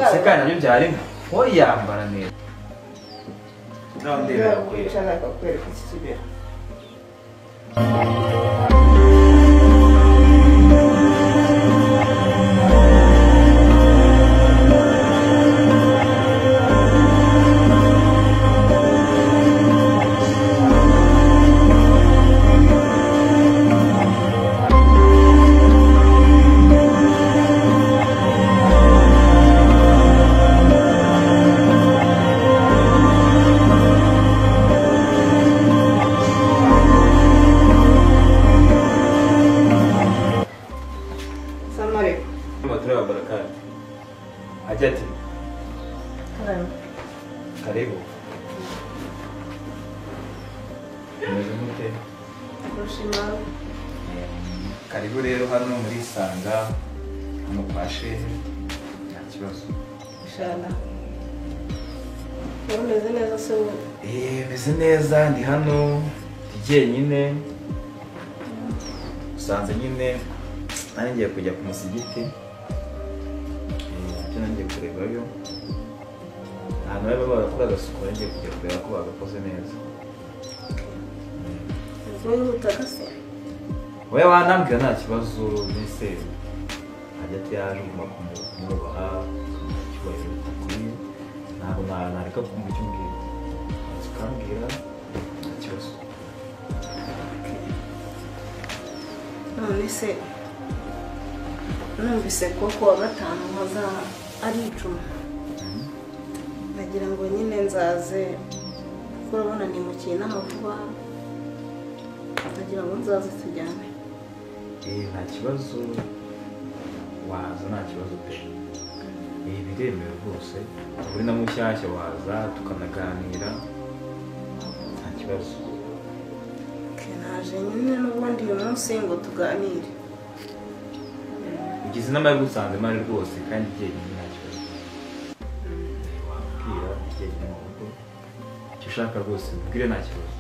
ese kandi nabyo byari wowe yambara neza nawe ndebera nshaka kwereka iki kibero. Hajati. Karibu. Umeze mute? Ushima. Karibu rero hano muri Sanga hano kwa Shehe. Nta kibazo. Inshallah. Umeze neza se? Meze neza ndi hano jyenyine. Usanze nyine nari ngiye kujya ku musigiti. Nanjye kurebayo ahantu bari barakora agasuku nanjye kujya kureba ko bagakoze neza. Wowe wanambwira nta kibazo mbese Hajati yaje ugomba kumwubaha icyubahiro gikwiye ntabwo nareka kumva icyo umbwira ukambwira nta kibazo. None se numvise ko kuwa gatanu haza ari icumi nagira ngo nyine nzaze kuko urabona ni mu kinama vuba nagira ngo nzaze tujyane. Nta kibazo waza nta kibazo pe biremewe rwose uri na mushyashya waza tukanaganira nta kibazo. Naje nyine n'ubundi uyu munsi ngo tuganire. Ugize inama yo gusanze mari rwose kandi jyenyine nta kibazo wabwira jyenyine mu rugo icyo ushaka rwose ubwire nta kibazo.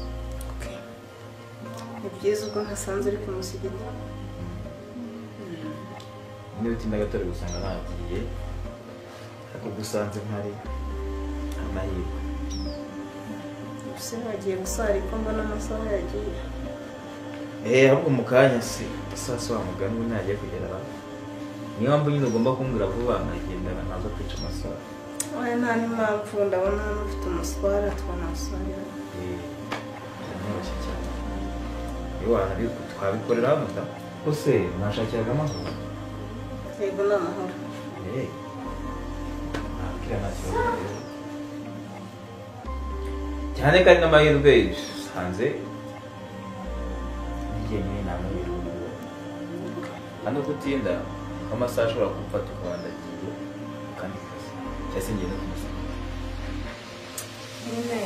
Ni byiza ubwo ntasanze uri ku musigiti. Niba utinda gato ari gusanga nagiye ariko gusanze mpari amahirwe. Ese wagiye gusara ko mbona amasaha yagiye. Ahubwo mu kanya se sasa wa mugani we ntagiye kugera aho niyo mpamvu nyine ugomba kumbwira vuba nkagendana ntaza kwica amasaha. Oya nta n'impamvu ndabona hano ufite umuswara twanasarira. Byoroshye cyane iyo wanari twabikorera hano da ose mwashakiraga amahoro. Yego ni amahoro. Ntabwira nta kibazo rero cyane kandi n'amahirwe hanze jyenyine nta mahirwe hano gutinda amasaha ashobora kumfata ukabandagiye kandi kazi cyangwa se ngenda kumusanga nyine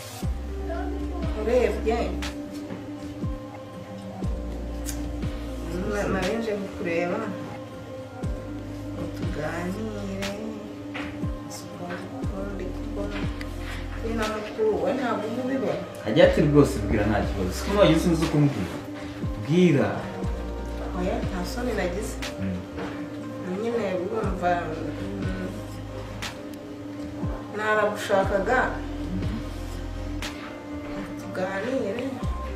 urebye narinje kukureba ngo tuganire ndi kubona kuri na mukuru we ntabwo umubibona. Hajati rwose bwira nta kibazo siko nagize sinzi uko mbwira bwira. Oya nta soni nagize nyine urumva naragushakaga tuganire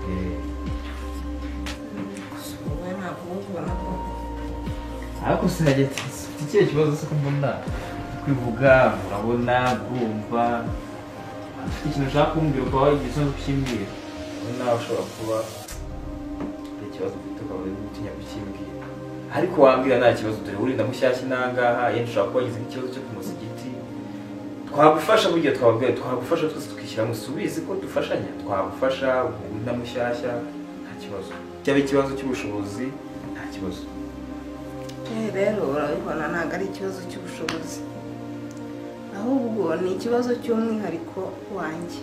wowe ntabwo ubibona ko ariko se Hajati ufite ikihe kibazo se ko mbona kwivuga urabona bwumva ufite ikintu ushaka kumbwira ukaba wagize ikibazo kukimbwira nawe ushobora kuba ikibazo ufite ukaba uri gutinya kukimbwira ariko wambwira nta kibazo dore uri na mushyashya inangaha yenda ushobora kuba wagize ikibazo cyo ku musigiti twagufasha burya twababwira twagufasha twese tukishyira musubizi ko dufashanya twagufasha uri na mushyashya nta kibazo cyaba ikibazo cy'ubushobozi nta kibazo. rero urabibona ntabwo ari ikibazo cy'ubushobozi ahubwo ni ikibazo cy'umwihariko wanjye.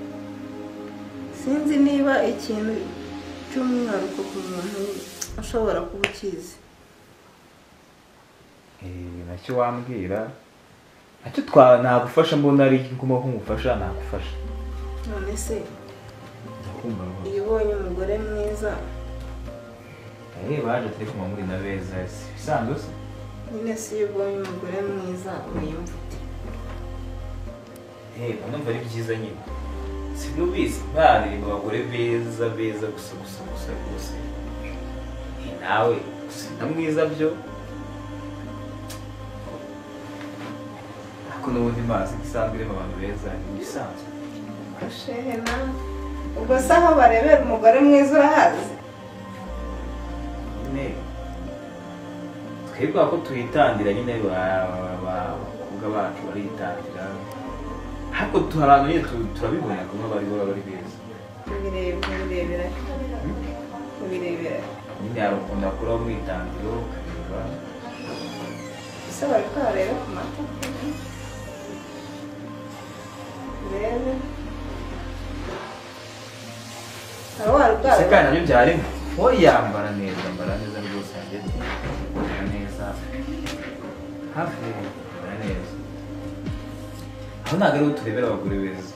Sinzi niba ikintu cy'umwihariko ku muntu ashobora kuba ukizi. Nacyo wambwira nacyo nagufasha mbona ari ngomba kumufasha nagufasha. None se iyo ubonye umugore mwiza baje turi kumwe muri na beza bisanzwe se nyine si iyo ubonye umugore mwiza wiyumva ute? Numva ari byiza nyine sinubizi baririmba abagore beza beza gusa rwose nawe gusa mwiza byo ariko n'ubundi mazi isanzwe irimo abantu beza ni ibisanzwe. Shehe nawe ubwo se aho barebera umugore mwiza urahazi? nyine twebwe ko tuhitangira nyine abakobwa bacu baritangira ariko abantu nyine turabibona ko bari beza. Ubirebera nyine hari ukuntu akuraho umwitangiro ukareba ese bari kuhareba ku mata urebe hari warubwara se kandi nabyo byarimo wowe yambara neza rwose yageze neza hafi yambara neza aho ntabwo ariho turebera abagore beza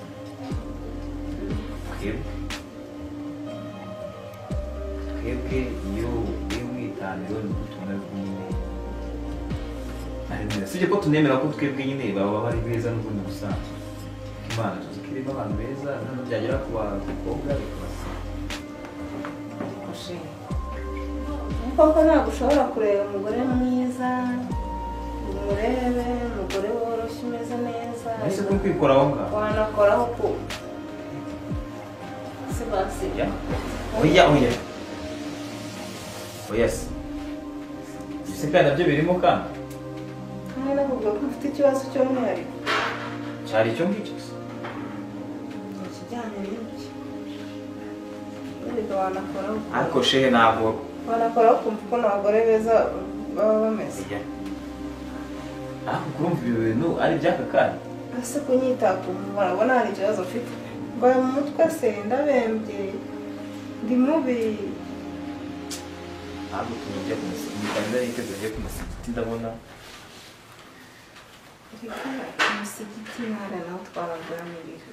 twebwe iyo uri umwitangiro ni ubutumwa bw'nyine ari neza sibyo ko tunemera ko twebwe nyine baba bari beza n'ubundi busanzwe imana tuzi ko irimo abantu beza noneho byagera ku bakobwa bikabasa koko ntabwo ushobora kureba umugore mwiza umurebe umugore woroshye umeze neza ese kuri kwikoraho ngaho wanakoraho ku se basibya oya se kandi nabyo birimo kandi navuga ko ufite ikibazo cy'umwihariko cyari icyo ngicyo gusa ikijyanye n'iki ariko wanakoraho ariko shehe ntabwo wanakoraho ukumva uko abagore beza baba bameze kurumva ibyo bintu ari iby'aka kanya ese kunyita urabona hari ikibazo ufite mbaye mu mutwe se ndabembye ndi mubi ntabwo tujya kumusigiti ndabona umusigiti ntara naho twaraganirira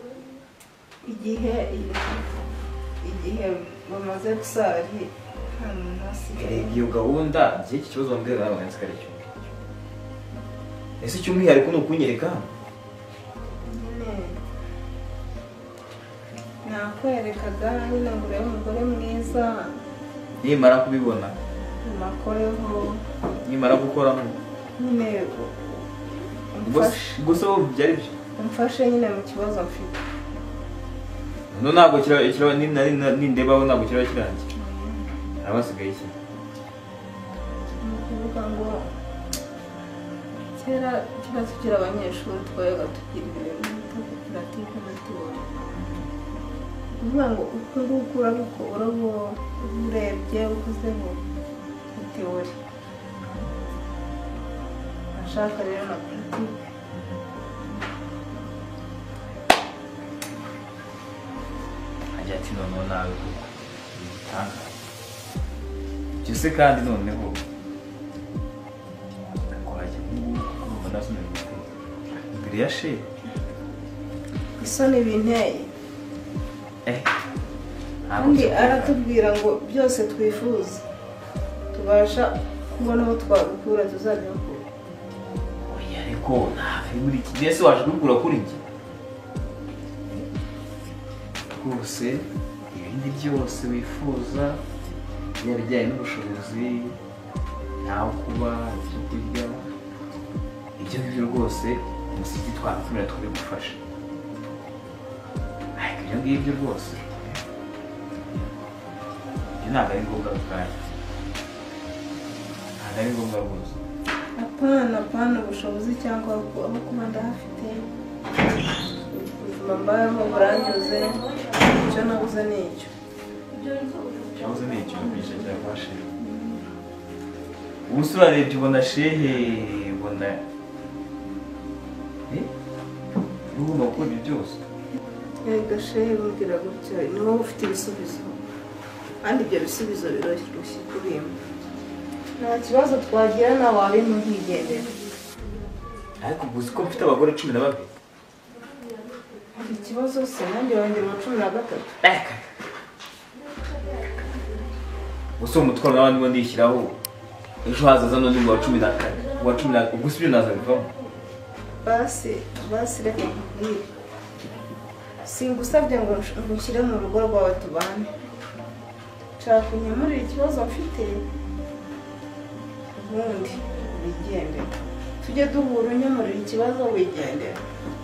igihe bamaze gusari hano hasigaye iyo gahunda igihe iki kibazo wambwira nawe wanditse ari cyo ese icy'umwihariko ni ukunyereka nyine nakwerekaga nyine ngo urebe umugore mwiza nimara kubibona nakoreho nimara gukoraho nyine gusa wowe byari byo umfashe nyine mu kibazo mfite no ntabwo kiraba nindebaho ntabwo kiraba kirangiye haba hasigaye iki ni ukuvuga ngo kera tukiri abanyeshuri twabaga tugira ibintu bita koperative na teori kuvuga ngo uko nguko urabikora urebye ukozeho teori ashaka rero na politike ajya ati noneho nawe kuko bitangaje ibyo se kandi noneho ndakwajya kumva nasomera igitego imbere ya shehe isoni binteye kandi aratubwira ngo byose twifuza tubasha kubona aho twabikura tuzabikura oya ariko ntabwo muri iki gihe se waje kubikura kuri njye rwose ibindi byose wifuza yaba ibijyanye n'ubushobozi naho kuba ibyo kurya ibyo ngibyo rwose umusigiti twakwemera tukabigufasha ariko ibyo ngibyo rwose ibyo ntabwo ari ngombwa kandi ntabwo ari ngombwa rwose apana ubushobozi cyangwa aho kuba ndahafite ubuzima mbayeho buranyuze icyo nabuze ni icyo ikibazo ni icyo bisha cyafashe ubu se urarebye ubona shehe ubona ugomba gukora ibyo byose yego shehe mbwira gutyo ni wowe ufite ibisubizo kandi ibyo bisubizo biroroshye kubimpa nta kibazo twagira nawe wabimpa nkigendera ariko uzi ko mfite abagore 12 ikibazo se nanjye wongera 13 gusa umutwaro n'abandi bo ndishyiraho ejo hazaza n'undi mu wa 14 uwa 10 ubwo sibyo naza bivamo basi reka nkubwire singusabye ngo nshyire mu rugo rwawe tubane nshaka kunyamurira ikibazo mfite ubundi wigendera tujye duhura unyamurira ikibazo wigendera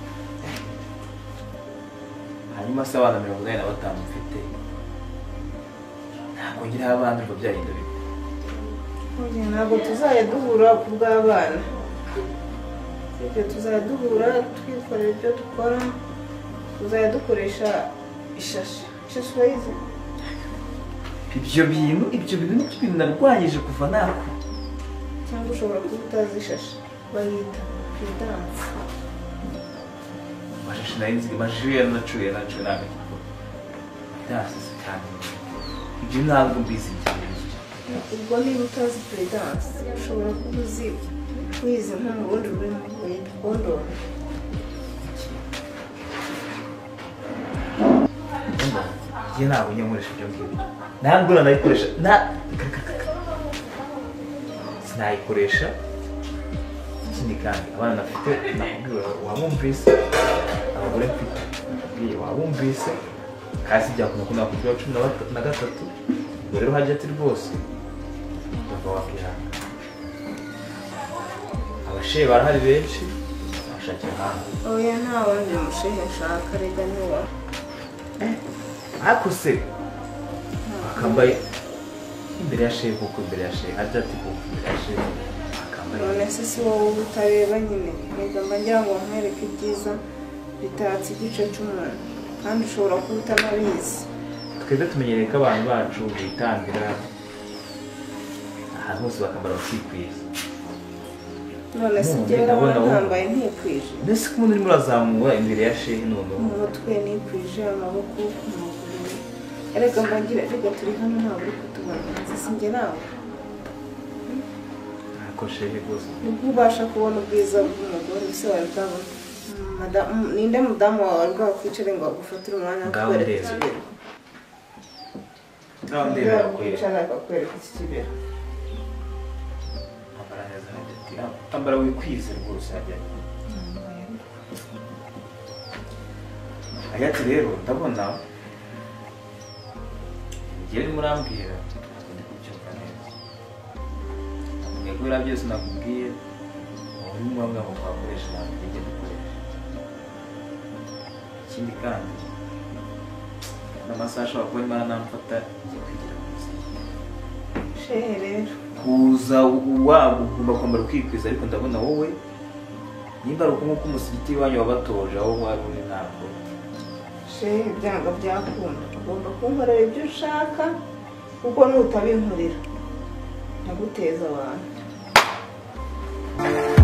hanyuma se abana 85 mfite ntabwo ngira abana ngo byahinda bibi ntabwo tuzajya duhura ku bw'abana ibyo tuzajya duhura twikorera ibyo dukora tuzajya dukoresha ishashi urayizi ibyo bintu ni ibintu narwanyije kuva nako cyangwa ushobora kuba utazi ishashi bayita pedanse amashashi nayo nzi amashuri nacuye ntabwo pedanse cyane ibyo ntabwo mbizi ubwo niba utazi pedanse ushobora kuba uzi wize nko mu rundi rurimi witwa kondoro njye ntabwo nyamuresha ibyo ngibyo ntabwo nanayikoresha sinayikoresha ikindi kandi abana nafite nakubwira wabumvise abagore mfite wabumvise kasi byakunda ko nakubwira 13 ubwo rero hajya ati rwose bava wakihanga abashehe barahari benshi bashakira hanze oya nta wundi mushehe nshaka reka niwa ariko se akambaye imbere ya shehe kuko imbere ya shehe hajya ati kuko imbere ya shehe akambaye none se si wowe utareba nyine reka mba ngira ngo nkwereke ibyiza bitatse igice cy'umuntu kandi ushobora kuba utanabizi twebwe tumenyereye ko abantu bacu bitangira ahantu hose bakambara bakikwiza none se njyewe urabona ntambaye ntikwije mbese ko umuntu urimo urazamura imbere ya shehe noneho umutwe nikwije amaboko amaguru erega mba ngira reka turi hano ntabwo uri kutubona nzi sinjye nawe ariko shehe rwose nibwo ubasha kubona ubwiza bw'umugore ese wari bwabona ninde mudamu wawe wari bwakwicara ngo agufatire umwanya akakwereka ikibero ngaho ndebera kwicara akakwereka iki kibero ambara wikwize rwose hajya ati rero ndabona igihe urimo urambwira ndi kubyumva neza ntabwo kubera byose nakubwiye wowe ni ngombwa ngo twakoresha ntabwo tujye dukoresha ikindi kandi n'amasaha ashobora kuba arimo aranamfata igiye kwigira ku buzima shehe rero kuza ugomba kwambara ukikwiza ariko ndabona wowe nimba ari uko umusigiti iwanyu wabatoje aho wari uri ntabwo shehe byanga byakunda ugomba kunkorera ibyo ushaka kuko nutabinkorera ndaguteza abantu